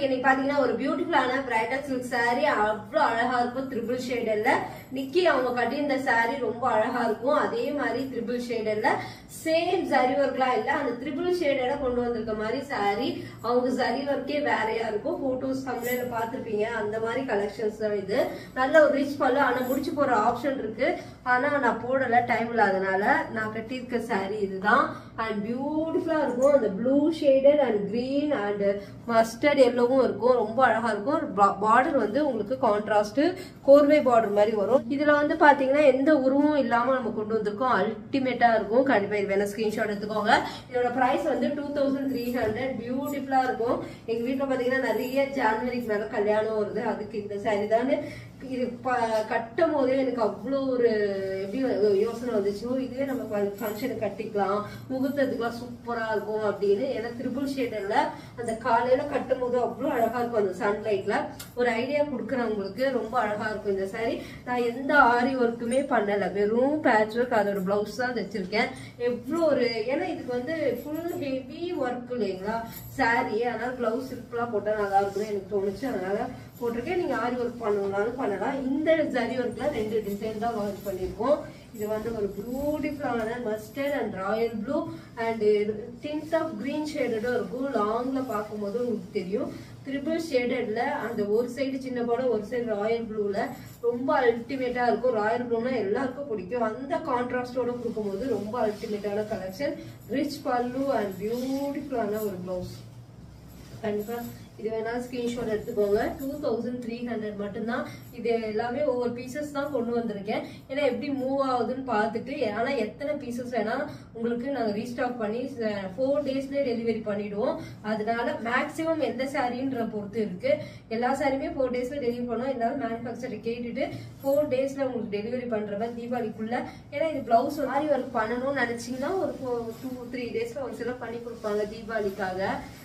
இன்னைக்கு பாத்தீங்கன்னா ஒரு பியூட்டிஃபுல்லான பிரைடல் சில்க் saree அவ்வளவு அழகா இருக்கும் ட்ரிபிள் ஷேடல்ல நிக்கி அவங்க கட்டியிருந்த saree ரொம்ப அழகா இருக்கும் அதே மாதிரி ட்ரிபிள் ஷேடல்ல சேம் ஜரி ஒர்க்லாம் இல்ல அந்த ட்ரிபிள் ஷேடல கொண்டு வந்திருக்க மாதிரி saree அவங்க ஜரி ஒர்க்கே வேறையா இருக்கும் போட்டோஸ் தமிழ்ல பாத்துருப்பீங்க அந்த மாதிரி கலெக்ஷன்ஸ் தான் இது நல்ல ஒரு ரிச் பல்லு ஆனா முடிச்சு போற ஆப்ஷன் இருக்கு ஆனா நான் போடல டைம் இல்லாதனால நான் கட்டியிருக்க saree இதுதான் அண்ட் பியூட்டிஃபுல்லா இருக்கும் அந்த blue shaded and green and mustard எல்லோவும் இருக்கும் ரொம்ப அழகா இருக்கும் பார்டர் வந்து உங்களுக்கு கான்ட்ராஸ்ட் கோர்வை பார்டர் மாதிரி வரும் இதுல வந்து பாத்தீங்கன்னா எந்த உருவமும் இல்லாம நம்ம கொண்டு வந்திருக்கோம் அல்டிமேட்டா இருக்கும் கண்டிப்பா இது வேணா ஸ்கிரீன்ஷாட் எடுத்துக்கோங்க இதோட பிரைஸ் வந்து 2300 பியூட்டிஃபுல்லா இருக்கும் எங்க வீட்டுல பாத்தீங்கன்னா நிறைய ஜனவரிக்கு மேல கல்யாணம் வருது அதுக்கு இந்த saree தான் இது கட்டும் போதே எனக்கு அவ்வளோ ஒரு எப்படி யோசனை வந்துச்சு இதுவே நம்ம ஃபங்க்ஷனுக்கு கட்டிக்கலாம் முகூர்த்தத்துக்குலாம் சூப்பரா இருக்கும் அப்படின்னு ஏன்னா ட்ரிபிள் ஷேடர்ல அந்த காலையில கட்டும் போது அவ்வளோ அழகா இருக்கும் அந்த சன்லைட்ல ஒரு ஐடியா கொடுக்குறவங்களுக்கு ரொம்ப அழகா இருக்கும் இந்த saree நான் எந்த ஆரி ஒர்க்குமே பண்ணல வெறும் பேட்ச் ஒர்க் அதோட பிளவுஸ் தான் தைச்சிருக்கேன் எவ்வளோ ஒரு ஏன்னா இதுக்கு வந்து ஃபுல் ஹெவி ஒர்க் இல்லைங்களா saree அதனால பிளவுஸ் சிம்பிளா போட்டா நல்லா இருக்கும்னு எனக்கு தோணுச்சு அதனால போட்டிருக்கேன் நீங்க ஆரி ஒர்க் பண்ணணும்னாலும் பண்ணலாம் இந்த ஜரி ஒர்க்ல 2 டிசைன் தான் ஒர்க் பண்ணிருக்கோம் இது வந்து ஒரு பியூட்டிஃபுல்லான mustard and royal blue and tint of green ஷேடடும் இருக்கும் லாங்ல பார்க்கும்போது உங்களுக்கு தெரியும் ட்ரிபிள் ஷேடட்ல அந்த ஒரு சைடு சின்ன பார்டர் ஒரு சைடு ராயல் ப்ளூல ரொம்ப அல்டிமேட்டா இருக்கும் ராயல் ப்ளூனா எல்லாருக்கும் பிடிக்கும் அந்த கான்ட்ராஸ்டோட கொடுக்கும்போது ரொம்ப அல்டிமேட்டான கலெக்ஷன் ரிச் பல்லு அண்ட் பியூட்டிஃபுல்லான ஒரு பிளவுஸ் கண்டிப்பா இது வேணா ஸ்கிரீன்ஷாட் எடுத்துக்கோங்க 2300 மட்டும்தான் இது எல்லாமே ஒவ்வொரு பீசஸ் தான் கொண்டு வந்திருக்கேன் ஏன்னா எப்படி மூவ் ஆகுதுன்னு பார்த்துட்டு ஆனா எத்தனை பீசஸ் வேணா உங்களுக்கு நாங்க ரீஸ்டாக் பண்ணி 4 டேஸ்ல டெலிவரி பண்ணிடுவோம் அதனால மேக்சிமம் எந்த சாரின்ற பொறுத்து இருக்கு எல்லா சாரியுமே 4 டேஸ்ல டெலிவரி பண்ணுவோம் எல்லாரும் மேனுஃபேக்சர் கேட்டுட்டு 4 டேஸ்ல உங்களுக்கு டெலிவரி பண்ற மாதிரி தீபாவளிக்குள்ள ஏன்னா இது பிளவுஸ் மாதிரி ஒர்க் பண்ணணும்னு நினைச்சீங்கன்னா ஒரு 2-3 டேஸ்ல ஒரு சில பண்ணி கொடுப்பாங்க தீபாவளிக்காக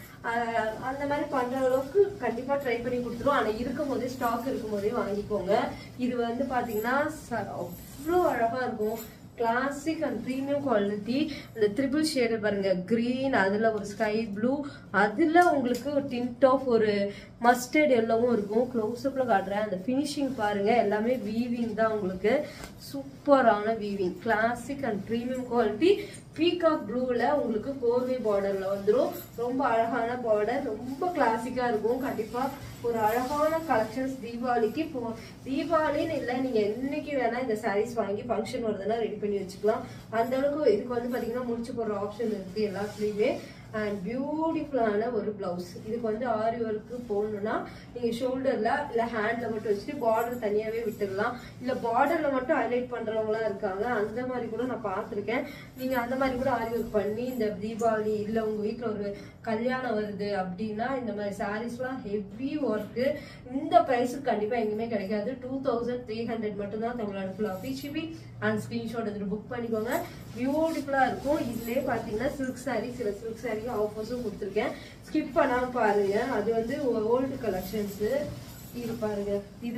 அந்த மாதிரி பண்ற அளவுக்கு கண்டிப்பா ட்ரை பண்ணி கொடுத்துருவோம் ஆனா இருக்கும் போதே ஸ்டாக் இருக்கும் போதே வாங்கிக்கோங்க இது வந்து பாத்தீங்கன்னா அவ்வளோ அழகா இருக்கும் கிளாசிக் அண்ட் பிரீமியம் குவாலிட்டி அந்த ட்ரிபிள் ஷேடு பாருங்க கிரீன் அதுல ஒரு ஸ்கை ப்ளூ அதுல உங்களுக்கு ஒரு டிண்ட் ஆஃப் ஒரு மஸ்டர்ட் எல்லோவும் இருக்கும் க்ளோஸ் அப்ல காட்டுறேன் அந்த பினிஷிங் பாருங்க எல்லாமே வீவிங் தான் உங்களுக்கு சூப்பரான weaving classic and premium quality peacock ப்ளூல உங்களுக்கு கோர்வை பார்டர்ல வந்துடும் ரொம்ப அழகான பார்டர் ரொம்ப கிளாசிக்கா இருக்கும் கண்டிப்பா ஒரு அழகான கலெக்ஷன்ஸ் தீபாவளிக்கு தீபாவளின்னு இல்லை நீங்க என்னைக்கு வேணா இந்த சாரீஸ் வாங்கி ஃபங்க்ஷன் வருதுன்னா ரெடி பண்ணி வச்சுக்கலாம் அந்த அளவுக்கு இதுக்கு வந்து பாத்தீங்கன்னா முடிச்சு போடுற ஆப்ஷன் இருக்கு எல்லாத்துலயுமே அண்ட் பியூட்டிஃபுல்லான ஒரு பிளவுஸ் இதுக்கு வந்து ஆரி ஒர்க்கு போடணும்னா நீங்க ஷோல்டர்ல இல்ல ஹேண்ட்ல மட்டும் வச்சுட்டு பார்டர் தனியாவே விட்டுடலாம் இல்ல பார்டர்ல மட்டும் ஹைலைட் பண்றவங்களாம் இருக்காங்க அந்த மாதிரி கூட நான் பார்த்திருக்கேன் நீங்க அந்த மாதிரி கூட ஆரி ஒர்க் பண்ணி இந்த தீபாவளி இல்ல உங்க வீட்டுல ஒரு கல்யாணம் வருது அப்படின்னா இந்த மாதிரி சாரீஸ் எல்லாம் ஹெவி ஒர்க்கு இந்த பிரைஸுக்கு கண்டிப்பா எங்கேயுமே கிடைக்காது 2300 மட்டும்தான் தமிழ்நாடு ஃபுல்லா ஃப்ரீ ஷிப்பிங் அண்ட் ஸ்கிரீன்ஷாட் எடுத்து புக் பண்ணிக்கோங்க பியூட்டிஃபுல்லா இருக்கும் இதுலயே பாத்தீங்கன்னா சில்க் சாரீ சில சில்க் சாரீ ஆஃபர்ஸும் கொடுத்துருக்கேன் ஸ்கிப் பண்ணாம பாருங்க அது வந்து ஓல்டு கலெக்ஷன்ஸ் இது பாருங்க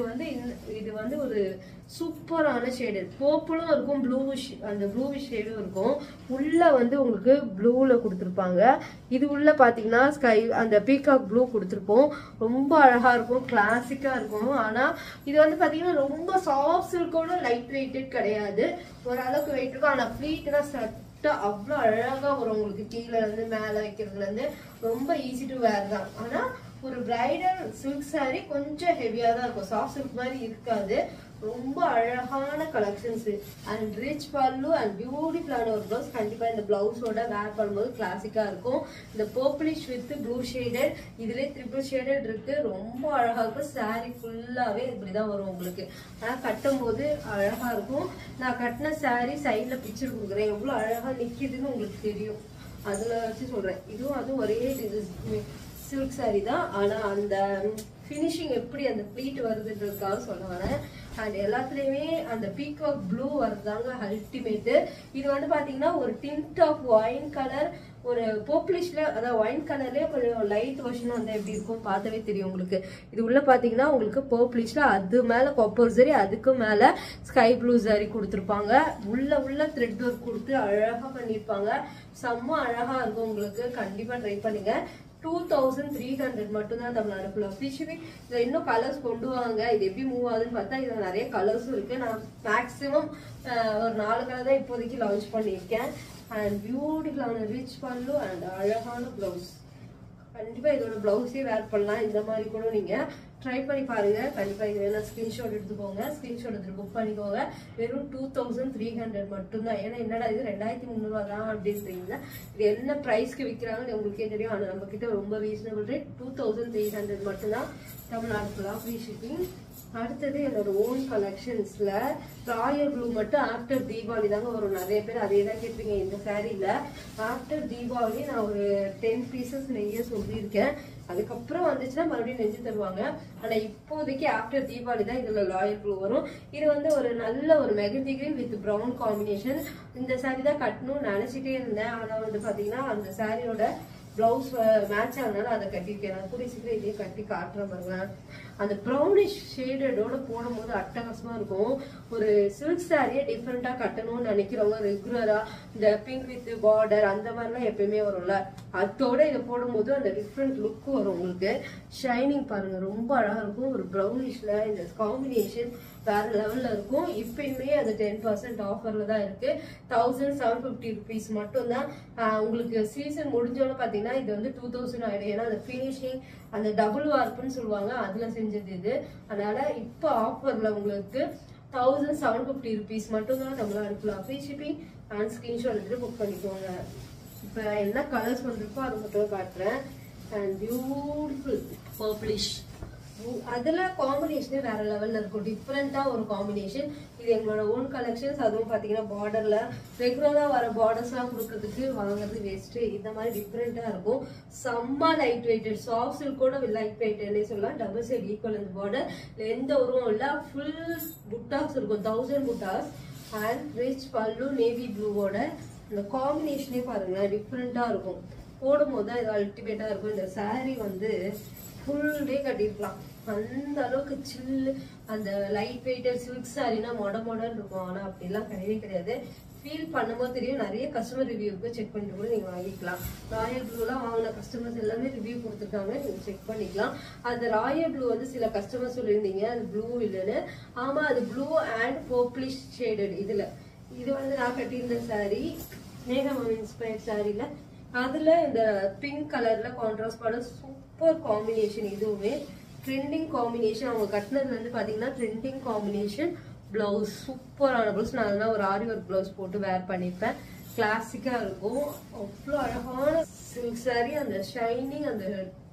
இது வந்து ஒரு சூப்பரான ஷேடு பர்பிளும் இருக்கும் ப்ளூவிஷ் அந்த ப்ளூவிஷ் ஷேடும் இருக்கும் உள்ள வந்து உங்களுக்கு ப்ளூல கொடுத்துருப்பாங்க இது உள்ள பாத்தீங்கன்னா ஸ்கை அந்த பீகாக் ப்ளூ கொடுத்துருப்போம் ரொம்ப அழகா இருக்கும் கிளாசிக்கா இருக்கும் ஆனா இது வந்து பாத்தீங்கன்னா ரொம்ப சாஃப்ட் சில்கோட லைட் வெயிட்டட் கிடையாது ஓரளவுக்கு வெயிட் இருக்கும் ஆனா ஃப்ளீட் தான் அவ்வளவு அழகா வரும் உங்களுக்கு கீழே இருந்து மேல வைக்கிறதுல இருந்து ரொம்ப ஈஸி டு வேர் தான் ஆனா ஒரு பிரைடல் சில்க் சாரி கொஞ்சம் ஹெவியா தான் இருக்கும் சாஃப்ட் சில்க் மாதிரி இருக்காது ரொம்ப அழகான collections and rich pallu and பியூட்டிஃபுல்லான ஒரு பிளவுஸ் கண்டிப்பா இந்த பிளவுஸோட வேர் பண்ணும்போது கிளாசிக்கா இருக்கும் இந்த பர்பிளிஷ் வித் ப்ளூ ஷேடட் இதுல ட்ரிபிள் ஷேடட் இருக்கு ரொம்ப அழகா இருக்கும் சாரி ஃபுல்லாவே இப்படிதான் வரும் உங்களுக்கு ஆனா கட்டும் போது அழகா இருக்கும் நான் கட்டின சாரி சைட்ல பிக்சர் கொடுக்குறேன் எவ்வளவு அழகா நிக்குதுன்னு உங்களுக்கு தெரியும் அதுல வச்சு சொல்றேன் இதுவும் அதுவும் ஒரே சில்க் சாரி தான் ஆனா அந்த ஃபினிஷிங் எப்படி அந்த ப்ளீட் வருதுன்றதுக்காக சொல்ல வரேன் அண்ட் எல்லாத்துலயுமே அந்த பீகாக் ப்ளூ வருதாங்க அல்டிமேட் இது வந்து பாத்தீங்கன்னா ஒரு டிண்ட் ஆஃப் ஒயின் கலர் ஒரு பர்பிளிஷ்ல அதாவது ஒயின் கலர்லயே கொஞ்சம் லைட் வெர்ஷன் வந்து எப்படி இருக்கும் பார்த்தாவே தெரியும் உங்களுக்கு இது உள்ள பாத்தீங்கன்னா உங்களுக்கு பர்பிளிஷ்ல அது மேல காப்பர் சரி அதுக்கு மேல ஸ்கை ப்ளூ சரி கொடுத்துருப்பாங்க உள்ள த்ரெட் ஒர்க் கொடுத்து அழகா பண்ணிருப்பாங்க செம்ம அழகா இருக்கும் உங்களுக்கு கண்டிப்பா ட்ரை பண்ணுங்க 2300 மட்டும் தான் தமிழ்நாடு ஃபுல்லா ஃப்ரீ ஷிப்பிங். இதுல இன்னும் கலர்ஸ் கொண்டு வாங்க, இது எப்படி மூவ் ஆகுதுன்னு பார்த்தா இதுல நிறைய கலர்ஸும் இருக்கு. நான் மேக்ஸிமம் ஒரு 4 கலர் தான் இப்போதைக்கு லான்ச் பண்ணியிருக்கேன். அண்ட் பியூட்டிஃபுல்லான ரிச் பல்லு அண்ட் அழகான பிளவுஸ். கண்டிப்பா இதோட பிளவுஸே வேர் பண்ணலாம். இந்த மாதிரி கூட நீங்க ட்ரை பண்ணி பாருங்க. கண்டிப்பா இது வேணா ஸ்கிரீன்ஷாட் எடுத்துக்கோங்க, ஸ்கிரீன்ஷாட் எடுத்து புக் பண்ணிக்கோங்க. வெறும் 2300 மட்டும்தான். ஏன்னா என்னடா இது 2300 தான் அப்படின்றீங்க, இது என்ன பிரைஸ்க்கு விற்கிறாங்கன்னு உங்களுக்கே தெரியும். ஆனா நம்ம கிட்ட ரொம்ப ரீசனபிள் ரேட் 2300 மட்டும்தான், தமிழ்நாடு ஃபுல்லா ஃப்ரீ ஷிப்பிங். அடுத்தது என்னோட ஓன் கலெக்ஷன்ஸ்ல ராயல் ப்ளூ மட்டும் ஆஃப்டர் தீபாவளி தாங்க வரும். நிறைய பேர் அதே தான் கேட்பீங்க. இந்த சாரீல ஆஃப்டர் தீபாவளி நான் ஒரு 10 பீசஸ் நெய்ய சொல்லியிருக்கேன். அதுக்கப்புறம் வந்துச்சுன்னா மறுபடியும் நெஞ்சு தருவாங்க. ஆனா இப்போதைக்கு ஆஃப்டர் தீபாவளி தான் இதுல ராயல் ப்ளூ வரும். இது வந்து ஒரு நல்ல ஒரு mehndi green with brown combination. இந்த சாரீ தான் கட்டணும்னு நினைச்சிட்டே இருந்தேன். ஆனா வந்து பாத்தீங்கன்னா அந்த சாரியோட பிளவுஸ் மேட்ச் ஆனால அதை கட்டிருக்கேன். நான் கூடிய சீக்கிரம் இதையும் கட்டி காட்டுறேன் பாருங்க. அந்த ப்ரௌனிஷ் ஷேடோட போடும் போது அட்டகாசமா இருக்கும். ஒரு சில்க் சாரியை டிஃப்ரெண்டா கட்டணும்னு நினைக்கிறவங்க ரெகுலரா இந்த பிங்க் வித் பார்டர் அந்த மாதிரிலாம் எப்பயுமே வரும்ல, அதோட இதை போடும் போது அந்த டிஃப்ரெண்ட் லுக் வரும் உங்களுக்கு. ஷைனிங் பாருங்க ரொம்ப அழகா இருக்கும். ஒரு ப்ரௌனிஷ்ல இந்த காம்பினேஷன் வேற லெவல்ல இருக்கும். இப்பயுமே அது 10% ஆஃபர்ல தான் இருக்கு. 1750 rupees மட்டும் தான். உங்களுக்கு சீசன் முடிஞ்சோன்னு பாத்தீங்கன்னா இது வந்து 2000 ஆயிடும். ஏன்னா அந்த பினிஷிங் அந்த டபுள் வார்ப்புன்னு சொல்லுவாங்க, அதுல செஞ்சது இது. அதனால இப்ப ஆஃபர்ல உங்களுக்கு 1750 rupees மட்டும் தான் தமிழ்நாடு ஃபுல்லா ஃப்ரீ ஷிப்பிங். அண்ட் ஸ்கிரீன்ஷாட் எடுத்து புக் பண்ணிக்கோங்க. இப்ப என்ன கலர்ஸ் வந்திருக்கோ அது மட்டும் காட்டுறேன். அண்ட் பியூட்டிஃபுல் பர்பிளிஷ், அதுல காம்பினேஷனே வேற லெவல்ல இருக்கும். டிஃப்ரெண்டா ஒரு காம்பினேஷன். இது எங்களோட ஓன் கலெக்ஷன்ஸ். அதுவும் பாத்தீங்கன்னா பார்டர்ல ரெகுலரா வர பார்டர்ஸ் எல்லாம் கொடுக்கறதுக்கு வாங்குறது வேஸ்ட். இந்த மாதிரி டிஃப்ரெண்டா இருக்கும். செம்ம லைட் வெயிட்டட், சாஃப்ட் சில்க் கூட லைட் வெயிட்னே சொல்லலாம். டபுள் சைட் ஈக்குவல் இந்த பார்டர் எந்த உருவம் இல்ல. ஃபுல் புட்டாஸ் இருக்கும், 1000 buttas. And rich pallu navy ப்ளூவோட இந்த காம்பினேஷனே பாருங்க டிஃப்ரெண்டா இருக்கும். போடும் போது இது அல்டிமேட்டா இருக்கும். இந்த சாரீ வந்து ஃபுல் டே கட்டிருக்கலாம், அந்த அளவுக்கு சில்லு. அந்த லைட் வெயிட்டட் சில்க் சாரினா மொடன்னு இருக்கும். ஆனா அப்படிலாம் கிடையவே கிடையாது. ஃபீல் பண்ணும்போது தெரியும். நிறைய கஸ்டமர் ரிவ்யூக்கு செக் பண்ணிட்டு கூட நீங்க வாங்கிக்கலாம். ராயல் ப்ளூலாம் வாங்கின கஸ்டமர்ஸ் எல்லாமே ரிவ்யூ கொடுத்துருக்காங்க, நீங்க செக் பண்ணிக்கலாம். அந்த ராயல் ப்ளூ வந்து சில கஸ்டமர் சொல்லியிருந்தீங்க அது ப்ளூ இல்லைன்னு. ஆமா அது ப்ளூ அண்ட் பர்பிளிஷ் ஷேடட். இதுல இது வந்து நான் கட்டியிருந்த சாரி மேகம் இன்ஸ்பயர்ட் சாரில, அதுல இந்த பிங்க் கலர்ல கான்ட்ராஸ்ட் பார்டர், சூப்பர் காம்பினேஷன். இதுவுமே ட்ரெண்டிங் காம்பினேஷன். அவங்க கட்டினதுல இருந்து பாத்தீங்கன்னா ட்ரெண்டிங் காம்பினேஷன். பிளவுஸ் சூப்பரான பிளவுஸ். நான் அதெல்லாம் ஒரு ஆரி ஒர்க் பிளவுஸ் போட்டு வேர் பண்ணிருப்பேன். கிளாசிக்கா இருக்கும். அவ்வளோ அழகான சில்க் சாரி. அந்த ஷைனிங், அந்த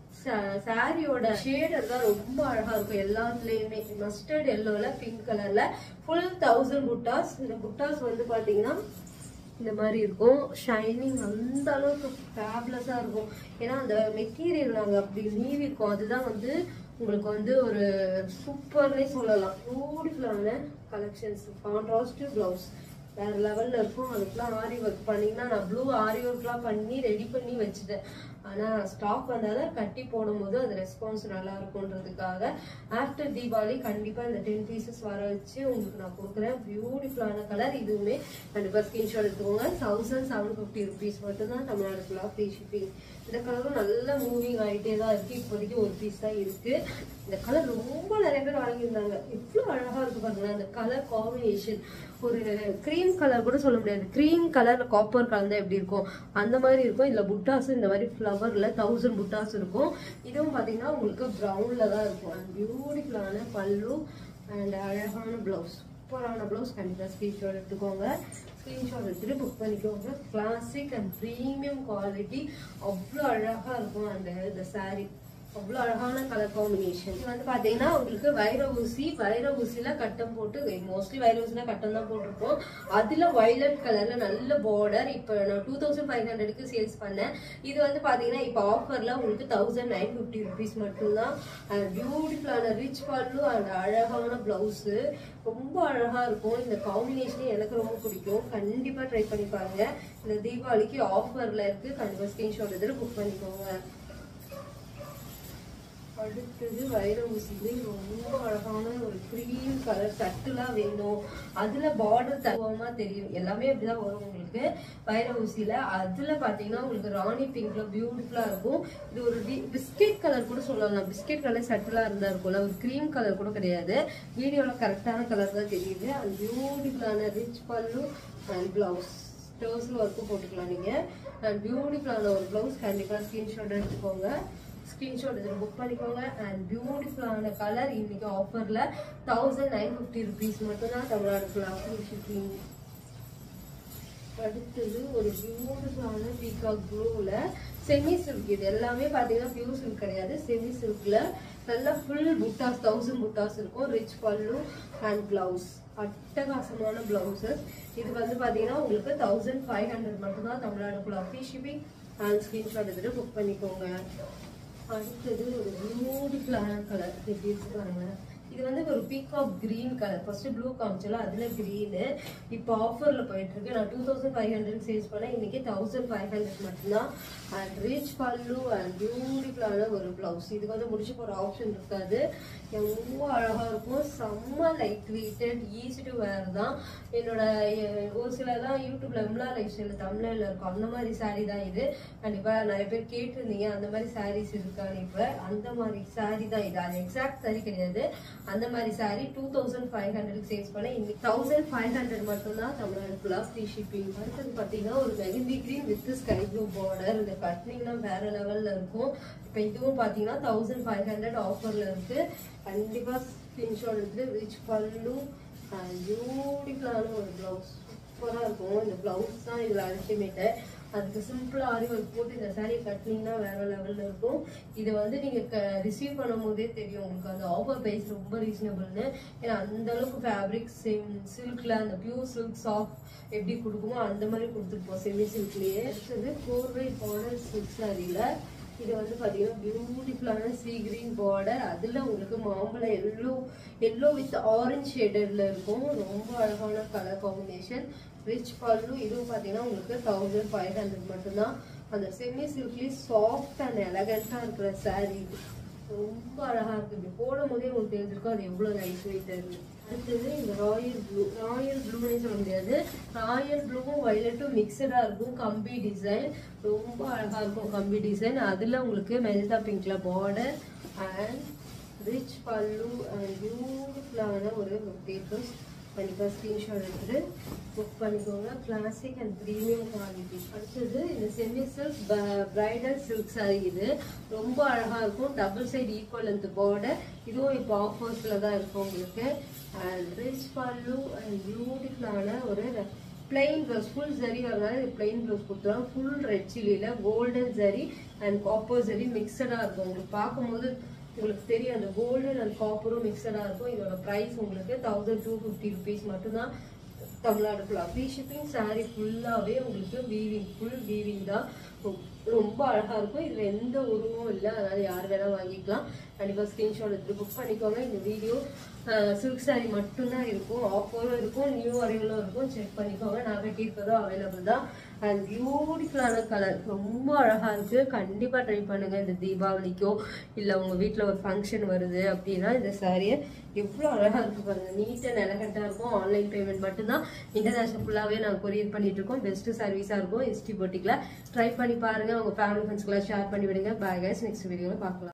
சாரியோட ஷேட் எல்லாம் ரொம்ப அழகா இருக்கும். எல்லாத்துலயுமே மஸ்டர்ட் எல்லோல பிங்க் கலர்ல ஃபுல் 1000 புட்டாஸ். இந்த புட்டாஸ் வந்து பாத்தீங்கன்னா இந்த மாதிரி இருக்கும். ஷைனிங் அந்த அளவுக்கு ஃபேப்லஸா இருக்கும். ஏன்னா அந்த மெட்டீரியல் நாங்க அப்படி நீவி இருக்கோம். அதுதான் வந்து உங்களுக்கு வந்து ஒரு சூப்பர்னே சொல்லலாம். பியூட்டிஃபுல்லான கலெக்ஷன்ஸ். கான்ட்ராஸ்ட் பிளவுஸ் வேற லெவல்ல இருக்கும். அதுக்கெல்லாம் ஆரி ஒர்க் பண்ணீங்கன்னா, நான் ப்ளூ ஆரி ஒர்க்லாம் பண்ணி ரெடி பண்ணி வச்சுட்டேன். ஆனா ஸ்டாக் வந்தாதான் கட்டி போடும் போது அது ரெஸ்பான்ஸ் நல்லா இருக்கும்ன்றதுக்காக ஆஃப்டர் தீபாவளி கண்டிப்பா இந்த 10 பீசஸ் வர வச்சு உங்களுக்கு நான் கொடுக்குறேன். பியூட்டிஃபுல்லான கலர். இதுவுமே கண்டிப்பா ஸ்கிரீன்ஷாட் எடுத்துக்கோங்க. 1750 rupees மட்டும் தான் தமிழ்நாடு ஃபுல்லா ஃப்ரீ ஷிப்பிங். இந்த கலரும் நல்ல மூவிங் ஆகிட்டே தான் இருக்கு. இப்போதைக்கு ஒரு பீஸ் தான் இருக்கு. இந்த கலர் ரொம்ப நிறைய பேர் வாங்கியிருந்தாங்க. எவ்வளவு அழகா இருக்கு பாருங்களேன். அந்த கலர் காம்பினேஷன் ஒரு கிரீம் கலர் கூட சொல்ல முடியாது. கிரீம் கலர்ல காப்பர் கலந்தா எப்படி இருக்கும் அந்த மாதிரி இருக்கும். இதுல புட்டாஸ் இந்த மாதிரி ஃபிளவர்ல 1000 புட்டாஸ் இருக்கும். இதுவும் பாத்தீங்கன்னா உங்களுக்கு ப்ரௌன்ல தான் இருக்கும். அண்ட் பியூட்டிஃபுல்லான பல்லு அண்ட் அழகான பிளவுஸ். சூப்பரான பிளவுஸ். கண்டிப்பா ஸ்கிரீன்ஷாட் எடுத்துக்கோங்க. ஸ்கிரீன்ஷாட் எடுத்துட்டு புக் பண்ணிக்கோங்க. Classic and premium quality. அவ்வளோ அழகா இருக்கும் அந்த சாரி. அவ்வளோ அழகான கலர் காம்பினேஷன். இது வந்து பாத்தீங்கன்னா உங்களுக்கு வைர ஊசியில கட்டம் போட்டு, மோஸ்ட்லி வைர ஊசில கட்டம் தான் போட்டிருப்போம். அதுல வயலட் கலர்ல நல்ல பார்டர். இப்ப நான் 2500க்கு சேல்ஸ் பண்ணேன். இது வந்து பாத்தீங்கன்னா இப்ப ஆஃபர்ல உங்களுக்கு 1950 rupees மட்டும்தான். பியூட்டிஃபுல்லான ரிச் பல்லு அண்ட் அழகான பிளவுஸ். ரொம்ப அழகா இருக்கும். இந்த காம்பினேஷன் எனக்கு ரொம்ப பிடிக்கும். கண்டிப்பா ட்ரை பண்ணி பாருங்க. இந்த தீபாவளிக்கு ஆஃபர்ல இருக்கு. கண்டிப்பா ஸ்கிரீன்ஷாட் எடுத்து புக் பண்ணிக்கோங்க. அடுத்தது வைர ஊசிலே ரொம்ப அழகான ஒரு கிரீம் கலர் சட்டுலா வேணும், அதுல பார்டர் தத்துவமா தெரியும், எல்லாமே அப்படிதான் வரும் உங்களுக்கு வைர ஊசியில. அதுல பாத்தீங்கன்னா உங்களுக்கு ராணி பிங்க்ல பியூட்டிஃபுல்லா இருக்கும். இது ஒரு பிஸ்கெட் கலர் கூட சொல்லலாம், பிஸ்கெட் கலர் சட்டுலா இருந்தா இருக்கும்ல, ஒரு கிரீம் கலர் கூட கிடையாது, வீடியோல கரெக்டான கலர் தான் தெரியுது. அது பியூட்டிஃபுல்லான ரிச் பல்லு அண்ட் பிளவுஸ் ஸ்டோர்ஸ்ல ஒர்க்கும் போட்டுக்கலாம் நீங்க. அண்ட் பியூட்டிஃபுல்லான ஒரு பிளவுஸ் கண்டிப்பா ஸ்கிரீன்ஷாட் எடுத்துக்கோங்க, ஸ்கிரீன்ஷாட் எடுத்து புக் பண்ணிக்கோங்க. அண்ட் பியூட்டிஃபுல்லான கலர் இன்னைக்கு ஆஃபர்ல 1950 rupees மட்டும் தான் தமிழ்நாடு ஃபுல்லாக. அடுத்தது ஒரு பியூட்டிஃபுல்லான பீகாக் ப்ளூல செமி சில்க். இது எல்லாமே பாத்தீங்கன்னா பியூர் சில்க் கிடையாது, செமி சில்க்ல நல்லா ஃபுல் புட்டாஸ் 1000 புட்டாஸ் இருக்கும். ரிச் பல்லு அண்ட் பிளவுஸ் அட்டகாசமான பிளவுசஸ். இது வந்து பாத்தீங்கன்னா உங்களுக்கு 1500 மட்டும் தான் தமிழ்நாடுக்குள்ள ஃப்ரீ ஷிப்பிங். அண்ட் ஸ்கிரீன்ஷாட் எடுத்துட்டு புக் பண்ணிக்கோங்க. அடுத்தது ஒரு பியூட்டிஃபுல்லான கலர் எப்படி இருக்கு, இது வந்து ஒரு peacock green colour. First blue காமிச்சல, அதுல கிரீன் இப்போ ஆஃபர்ல போயிட்டு இருக்கு. நான் 2500 சேல்ஸ் பண்ணேன், இன்னைக்கு 1500 மட்டும்தான். அண்ட் ரிச் பல்லு அண்ட் பியூட்டிஃபுல்லான ஒரு பிளவுஸ். இதுக்கு வந்து முடிச்சு போற ஆப்ஷன் இருக்காது, ரொம்ப அழகா இருக்கும், செம்ம light weighted, easy to wear தான். என்னோட ஒரு சிலதான் யூடியூப்ல விம்லா லைஃப் ஸ்டைல் தமிழ்ல இருக்கும், அந்த மாதிரி சாரீ தான் இது. கண்டிப்பா நிறைய பேர் கேட்டிருந்தீங்க அந்த மாதிரி சாரீஸ் இருக்கான்னு. இப்ப அந்த மாதிரி சாரீ தான் இது, அது எக்ஸாக்ட் சாரீ கிடையாது, அந்த மாதிரி சாரி 2500 சேல்ஸ் பண்ண இன்னைக்கு 1500 மட்டும் தான் தமிழ்நாடு ஃபுல்லா ஃப்ரீ ஷிப்பிங். அடுத்தது பாத்தீங்கன்னா ஒரு mehndi green with sky blue border. இந்த கட்னிங்னா வேற லெவல்ல இருக்கும். இப்ப இதுவும் பாத்தீங்கன்னா 1500 ஆஃபர்ல இருக்கு. கண்டிப்பா ஸ்கிரீன்ஷாட் எடுத்து ரிச் பல்லு அண்ட் பியூட்டிஃபுல்லான ஒரு பிளவுஸ் சூப்பரா இருக்கும். இந்த பிளவுஸ் தான் இதுல அல்டிமேட். அதுக்கு சிம்பிளா ஆரி ஒர்க் போட்டு இந்த சாரீ கட்டினீங்கன்னா வேற லெவல்ல இருக்கும். இதை வந்து நீங்க ரிசீவ் பண்ணும் போதே தெரியும் உங்களுக்கு அந்த ஆஃபர் பிரைஸ் ரொம்ப ரீசனபிள்னு. ஏன்னா அந்த அளவுக்கு ஃபேப்ரிக் சில்க்ல அந்த பியூர் சில்க் சாஃப்ட் எப்படி கொடுக்குமோ அந்த மாதிரி கொடுத்துருப்போம் செமி சில்க்லயே. அடுத்தது கோர்வை பார்டர் சில்க் சாரியில இது வந்து பாத்தீங்கன்னா பியூட்டிஃபுல்லான சீ கிரீன் பார்டர், அதுல உங்களுக்கு மாம்பழ எல்லோ வித் ஆரஞ்சு ஷேடர்ல இருக்கும். ரொம்ப அழகான கலர் காம்பினேஷன். ரிச் பல்லு. இதுவும் பாத்தீங்கன்னா உங்களுக்கு 1500 மட்டும்தான். அந்த செமி சில்க்லி சாஃப்ட் அண்ட் எலகண்டா இருக்கிற சாரீ ரொம்ப அழகா இருக்கு. இப்படி போடும் போதே உங்களுக்கு தெரிஞ்சிருக்கும் அது எவ்வளவு லைட் வெயிட்டா இருக்கு. அடுத்தது இந்த ராயல் ப்ளூனே சொல்ல முடியாது, ராயல் ப்ளூவும் வயலட்டும் மிக்சடா இருக்கும். கம்பி டிசைன் ரொம்ப அழகா இருக்கும், கம்பி டிசைன். அதுல உங்களுக்கு மெஜந்தா பிங்க்ல border and rich pallu and பியூட்டிஃபுல்லான ஒரு பேப்பர்ஸ். கண்டிப்பா ஸ்கிரீன்ஷாட் எடுத்துட்டு புக் பண்ணிக்கோங்க. Classic and premium quality. அடுத்தது இந்த semi silk bridal silk sari. இது ரொம்ப அழகா இருக்கும், double side equal length border. இதுவும் இப்போ ஆஃபர்ஸ்ல தான் இருக்கும் உங்களுக்கு. அண்ட் ரிச் பல்லு அண்ட் பியூட்டிஃபுல்லான ஒரு பிளைன் ப்ளவுஸ். ஃபுல் ஜரி வரனால இது பிளைன் ப்ளவுஸ் கொடுத்துருவாங்க. ஃபுல் ரெட் சில்லியில golden zari and copper zari மிக்சடா இருக்கும். உங்களுக்கு பார்க்கும்போது உங்களுக்கு தெரியும் அந்த கோல்டன் அண்ட் காப்பரும் மிக்சடா இருக்கும். இதோட பிரைஸ் உங்களுக்கு 1250 rupees மட்டும்தான் தமிழ்நாடு ஃபுல்லா ஃப்ரீ ஷிப்பிங். சாரி ஃபுல்லாவே உங்களுக்கு வீவிங், ஃபுல் வீவிங் தான், ரொம்ப அழகா இருக்கும். இதுல எந்த உருவமும் இல்லை, அதனால யார் வேணா வாங்கிக்கலாம். கண்டிப்பா ஸ்கிரீன்ஷாட் எடுத்து புக் பண்ணிக்கோங்க. இந்த வீடியோ சில்க் சாரி மட்டும்தான் இருக்கும், ஆஃபரும் இருக்கும், நியூ அரைவலும் இருக்கும். செக் பண்ணிக்கோங்க. நான் கட்டியிருப்பதும் அவைலபிள் தான். அண்ட் பியூட்டிஃபுல்லான கலர் ரொம்ப அழகா இருக்கு. கண்டிப்பா ட்ரை பண்ணுங்க. இந்த தீபாவளிக்கோ இல்ல உங்க வீட்டுல ஒரு ஃபங்க்ஷன் வருது அப்படின்னா இந்த சாரியை எவ்வளவு அழகா இருக்கு பாருங்க. நீட் அண்ட் எலகண்டா இருக்கும். ஆன்லைன் பேமெண்ட் மட்டும்தான். இன்டர்நேஷனல் ஃபுல்லாவே நாங்க கொரியர் பண்ணிட்டு இருக்கோம். பெஸ்ட் சர்வீஸா இருக்கும். எஸ்டி பொட்டிக்ல ட்ரை பண்ணி பாருங்க. உங்க ஃபேமிலி ஃப்ரெண்ட்ஸ்க்குலாம் ஷேர் பண்ணி விடுங்க. பை கைஸ், நெக்ஸ்ட் வீடியோல பார்க்கலாம்.